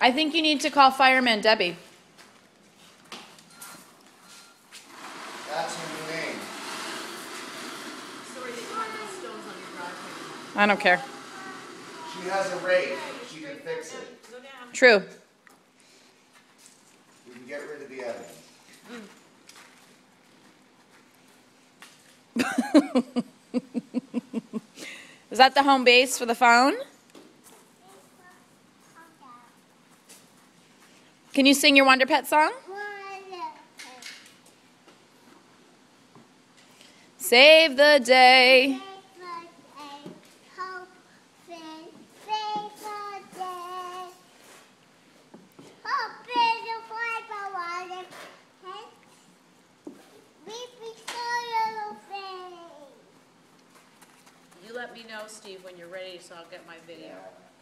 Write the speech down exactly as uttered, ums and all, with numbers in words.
I think you need to call Fireman Debbie. That's her new name. Sorry that you have those stones on your driveway. I don't care. She has a rake. She can fix it. Go down. True. We can get rid of the evidence. Is that the home base for the phone? Can you sing your Wonder Pet song? Save the day. You let me know, Steve, when you're ready, so I'll get my video.